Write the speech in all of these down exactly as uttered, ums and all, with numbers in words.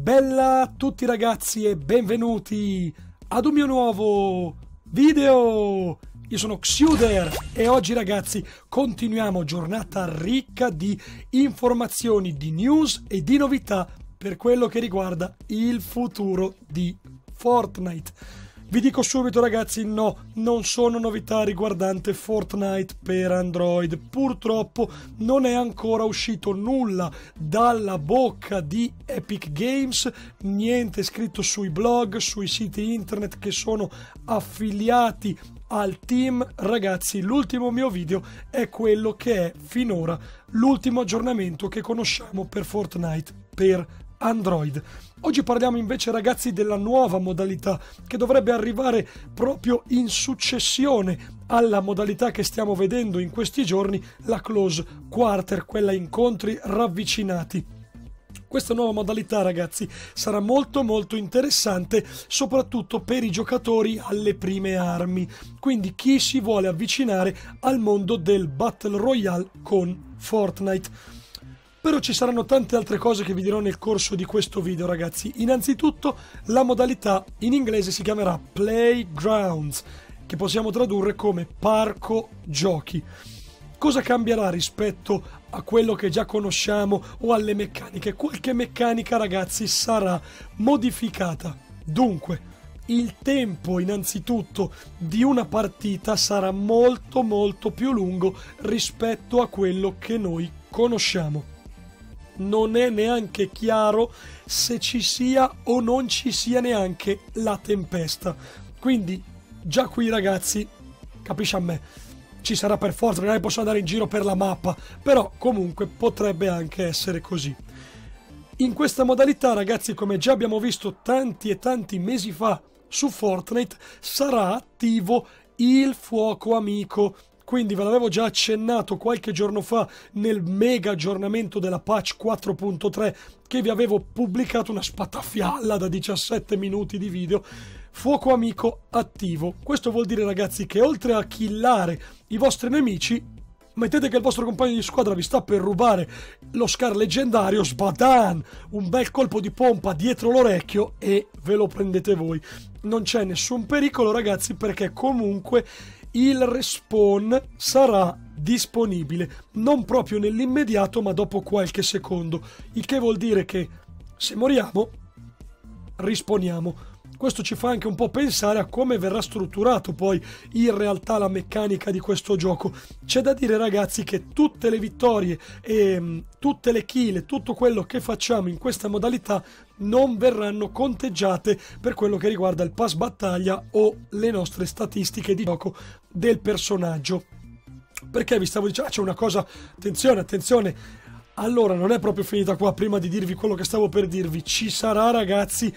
Bella a tutti ragazzi e benvenuti ad un mio nuovo video. Io sono Xuder e oggi ragazzi continuiamo giornata ricca di informazioni, di news e di novità per quello che riguarda il futuro di Fortnite. Vi dico subito ragazzi, no, non sono novità riguardante Fortnite per Android. Purtroppo non è ancora uscito nulla dalla bocca di Epic Games, niente scritto sui blog, sui siti internet che sono affiliati al team. Ragazzi, l'ultimo mio video è quello che è finora l'ultimo aggiornamento che conosciamo per Fortnite per Android. Oggi parliamo invece ragazzi della nuova modalità che dovrebbe arrivare proprio in successione alla modalità che stiamo vedendo in questi giorni, la Close Quarter, quella incontri ravvicinati. Questa nuova modalità ragazzi sarà molto molto interessante soprattutto per i giocatori alle prime armi, quindi chi si vuole avvicinare al mondo del Battle Royale con Fortnite. Però ci saranno tante altre cose che vi dirò nel corso di questo video ragazzi. Innanzitutto la modalità in inglese si chiamerà Playgrounds, che possiamo tradurre come parco giochi. Cosa cambierà rispetto a quello che già conosciamo o alle meccaniche? Qualche meccanica ragazzi sarà modificata. Dunque, il tempo innanzitutto di una partita sarà molto molto più lungo rispetto a quello che noi conosciamo. Non è neanche chiaro se ci sia o non ci sia neanche la tempesta. Quindi già qui ragazzi, capisci a me, ci sarà per forza, magari posso andare in giro per la mappa, però comunque potrebbe anche essere così. In questa modalità ragazzi, come già abbiamo visto tanti e tanti mesi fa su Fortnite, sarà attivo il fuoco amico. Quindi ve l'avevo già accennato qualche giorno fa nel mega aggiornamento della patch quattro punto tre che vi avevo pubblicato, una spatafialla da diciassette minuti di video. Fuoco amico attivo. Questo vuol dire ragazzi che oltre a killare i vostri nemici, mettete che il vostro compagno di squadra vi sta per rubare lo Scar leggendario, sbadan, un bel colpo di pompa dietro l'orecchio e ve lo prendete voi. Non c'è nessun pericolo ragazzi, perché comunque il respawn sarà disponibile, non proprio nell'immediato ma dopo qualche secondo, il che vuol dire che se moriamo risponiamo. Questo ci fa anche un po' pensare a come verrà strutturato poi in realtà la meccanica di questo gioco. C'è da dire ragazzi che tutte le vittorie e mh, tutte le kill, tutto quello che facciamo in questa modalità non verranno conteggiate per quello che riguarda il pass battaglia o le nostre statistiche di gioco del personaggio. Perché vi stavo dicendo, ah, c'è una cosa, attenzione, attenzione, allora non è proprio finita qua. Prima di dirvi quello che stavo per dirvi, ci sarà ragazzi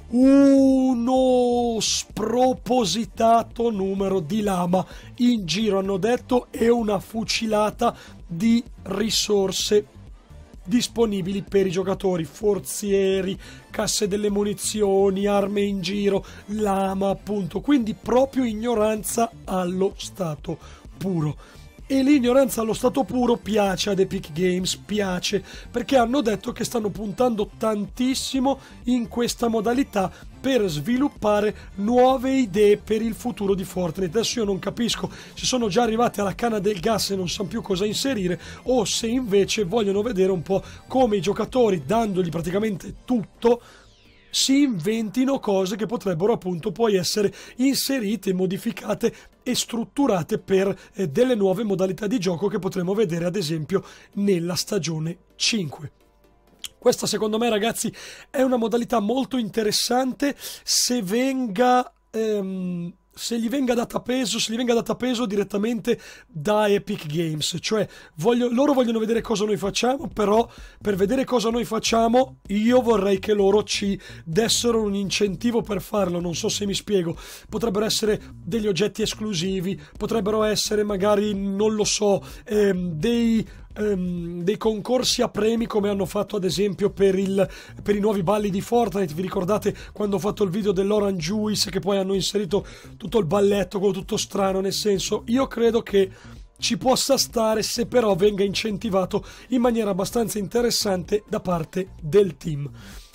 uno spropositato numero di lama in giro, hanno detto, e una fucilata di risorse disponibili per i giocatori, forzieri, casse delle munizioni, armi in giro, lama appunto, quindi proprio ignoranza allo stato puro. E l'ignoranza allo stato puro piace ad Epic Games, piace, perché hanno detto che stanno puntando tantissimo in questa modalità per sviluppare nuove idee per il futuro di Fortnite. Adesso io non capisco se sono già arrivati alla canna del gas e non sanno più cosa inserire, o se invece vogliono vedere un po' come i giocatori, dandogli praticamente tutto, si inventino cose che potrebbero appunto poi essere inserite, modificate e strutturate per eh, delle nuove modalità di gioco che potremo vedere ad esempio nella stagione cinque. Questa secondo me ragazzi è una modalità molto interessante se venga... Ehm, se gli venga data peso, se gli venga data peso direttamente da Epic Games, cioè voglio, loro vogliono vedere cosa noi facciamo, però per vedere cosa noi facciamo io vorrei che loro ci dessero un incentivo per farlo. Non so se mi spiego, potrebbero essere degli oggetti esclusivi, potrebbero essere magari, non lo so, ehm, dei Um, dei concorsi a premi come hanno fatto ad esempio per, il, per i nuovi balli di Fortnite. Vi ricordate quando ho fatto il video dell'Orange Juice che poi hanno inserito tutto il balletto, quello tutto strano, nel senso, io credo che ci possa stare se però venga incentivato in maniera abbastanza interessante da parte del team.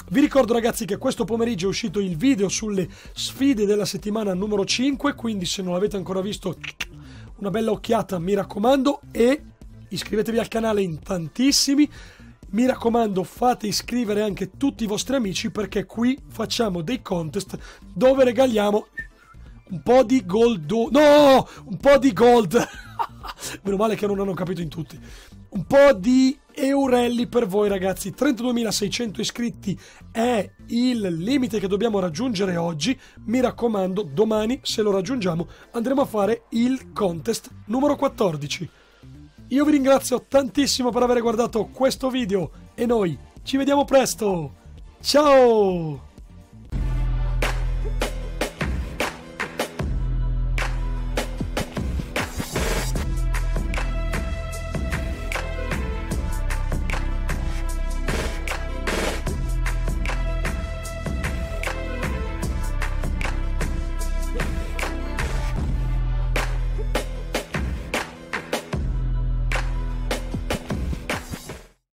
Vi ricordo ragazzi che questo pomeriggio è uscito il video sulle sfide della settimana numero cinque, quindi se non l'avete ancora visto una bella occhiata mi raccomando, e iscrivetevi al canale in tantissimi. Mi raccomando, fate iscrivere anche tutti i vostri amici, perché qui facciamo dei contest dove regaliamo un po' di gold. No, un po' di gold. Meno male che non hanno capito in tutti. Un po' di eurelli per voi ragazzi. trentaduemilaseicento iscritti è il limite che dobbiamo raggiungere oggi. Mi raccomando, domani se lo raggiungiamo andremo a fare il contest numero quattordici. Io vi ringrazio tantissimo per aver guardato questo video e noi ci vediamo presto. Ciao!